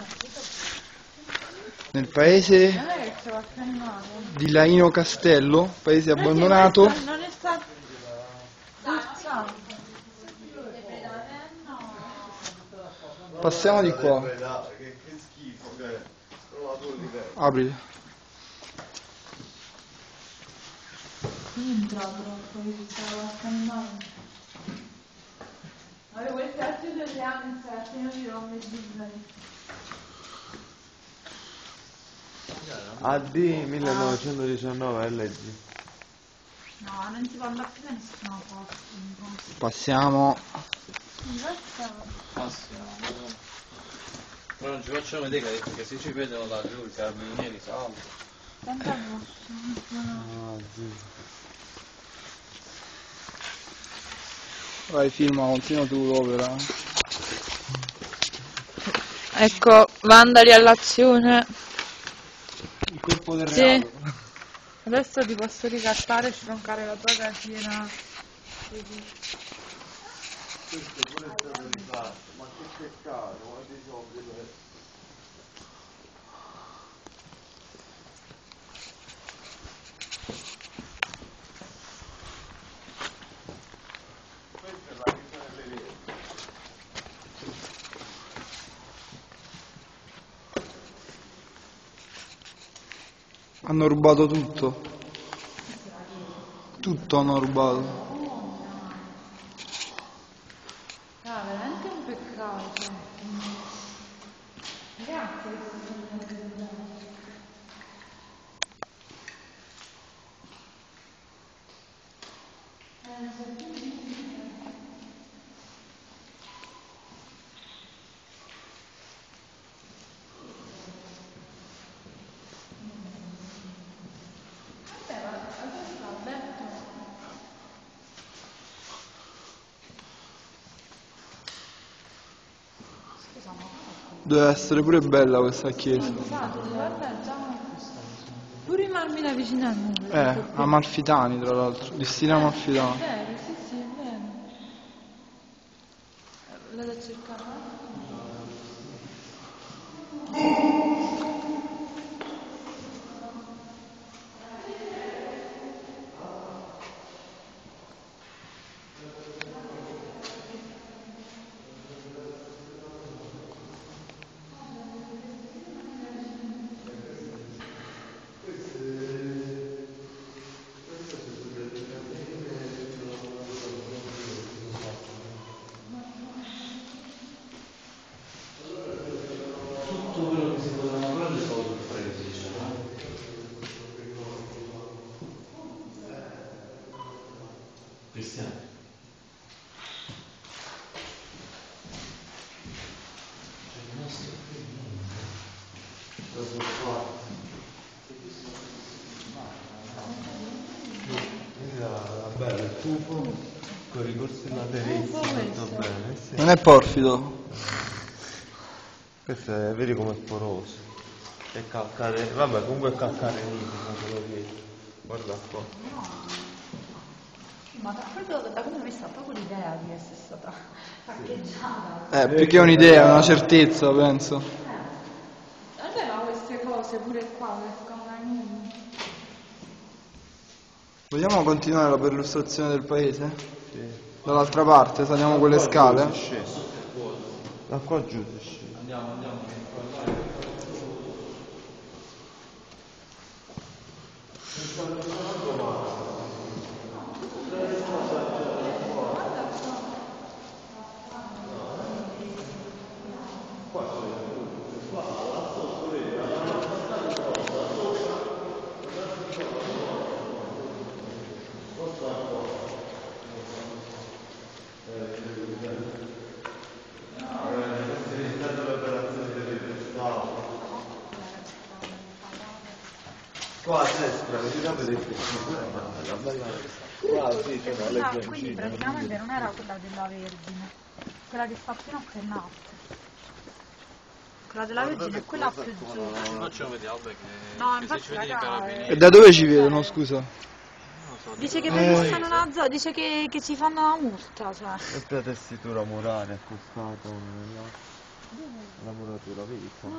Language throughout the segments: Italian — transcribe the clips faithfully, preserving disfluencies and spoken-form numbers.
nel paese di Laino Castello, paese abbandonato. Non è stato Passiamo di qua. Apri. entra troppo, io stavo scannando. Vabbè, questi altri due anni sarà pieno di romme di A D millenovecentodiciannove L G. No, non si può andare più da nessuna parte. Passiamo. Passiamo. Però non ci facciamo vedere perché se ci vedono da giù i carabinieri salvo. Tanto Ah, sì. Vai, filma, continua tu l'opera. ecco, vandali all'azione. Il corpo del Sì. reato. Adesso ti posso ricattare e stroncare la tua catena. Questo pure è stato rifatto, ma che peccato, quanti soldi per... Questa è la vita delle vere. Hanno rubato tutto. Tutto hanno rubato. Ah, veramente un peccato. Grazie. Deve essere pure bella questa chiesa. Guarda già. Pure i marmi da vicino al muro. Eh, Amalfitani tra l'altro, di stile Amalfitani. È vero, sì, sì, è vero. Vado a cercare. Tutto quello che si poteva prendere sono presi. Cristiano. C'è rimasto qui niente. Da sul quarto. Bello, il tufo con i corsi laterizi, molto bene. Sì. Non è porfido. Questo è, vedi com'è poroso. È calcare, vabbè comunque è calcare nitido, te lo dico. Guarda qua. Ma da proprio da come mi sta proprio l'idea di essere stata saccheggiata. Eh, più che un'idea, è una certezza, penso. Aveva queste cose pure qua, che come Vogliamo continuare la perlustrazione del paese? Sì. Dall'altra parte, saliamo quelle scale? Si è sceso. Da qua giù si è sceso. Andiamo, andiamo. Qua a destra, vedi da vedere che c'è una bella... Qua sì, c'è una Ah, legge. quindi praticamente non era quella della Vergine, quella che sta fino a Pennate. Quella della Vergine è quella più giù. Facciamo vedere, vabbè, che No, che se infatti ci vedi i raga, carabinieri. E da dove ci vedono, scusa? Non lo so, dice che dicono- per stare una zona, dice che, che ci fanno una multa, cioè. Sempre la tessitura murale accostata una nell'altra. La muratura, vedi qua?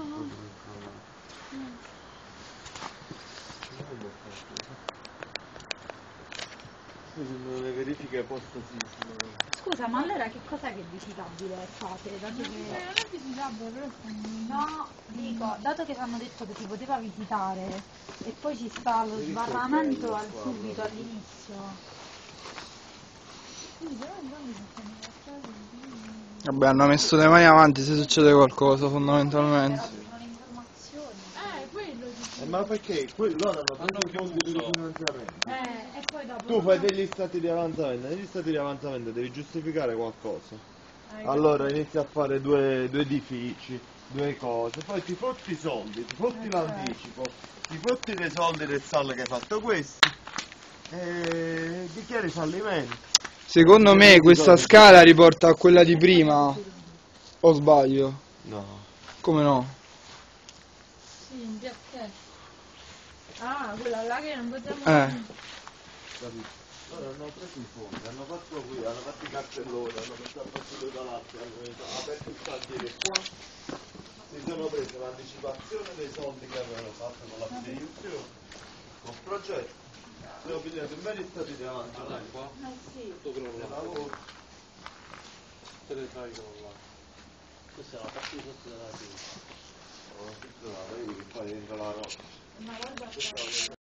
Sono le verifiche post-sisma. Scusa, ma allora che cos'è che è visitabile fate? Dato che... non è visitabile, però sta No, dico, dato che ci hanno detto che si poteva visitare e poi ci sta lo sbarramento al subito all'inizio. Quindi però entrambi si stanno lasciati. Vabbè, hanno messo le mani avanti se succede qualcosa, Però fondamentalmente. ci sono informazioni. Eh, quello dice. Eh, ma perché? Que- loro hanno preso i fondi di finanziamento. Eh, e poi dopo... Tu fai degli stati di avanzamento, negli stati di avanzamento devi giustificare qualcosa. Eh, Allora inizi a fare due, due edifici, due cose, poi ti fotti i soldi, ti fotti Eh, l'anticipo, ti fotti dei soldi del S A L che hai fatto questo e dichiari fallimento. Secondo me questa scala riporta a quella di prima. O sbaglio? No. Come no? Sì, in piazzetta. Ah, quella là che non possiamo... Eh. Capito? Loro hanno preso i fondi, hanno fatto qui, hanno fatto i cartelloni, hanno messo al posto dei palazzi, hanno aperto il cantiere qua, si sono presi l'anticipazione dei soldi che avevano fatto con la fideiussione, col progetto, sono pigliati un bel stati di avanzamento. Eh sì. Del lavoro. Te le fai con là. Questa è la parte sotto della vita. Oh, tutto là, vedi che poi dentro la roba. Ma guarda qua.